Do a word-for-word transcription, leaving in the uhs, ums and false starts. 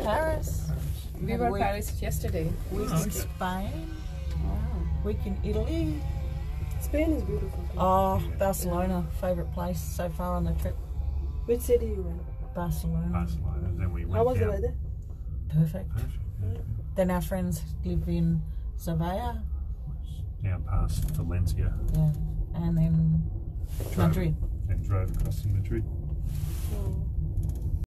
Paris. We were in Paris yesterday. Week Oh, in okay. Spain. Wow. Week in Italy. Spain is beautiful. Too. Oh, Barcelona, favourite place so far on the trip. Which city you went? Barcelona. Barcelona. Then we went How was the down. weather? Perfect. Perfect. Yeah. Then our friends live in Sevilla. Down past Valencia. Yeah. And then Drove- Madrid. Then drove across to Madrid. Oh.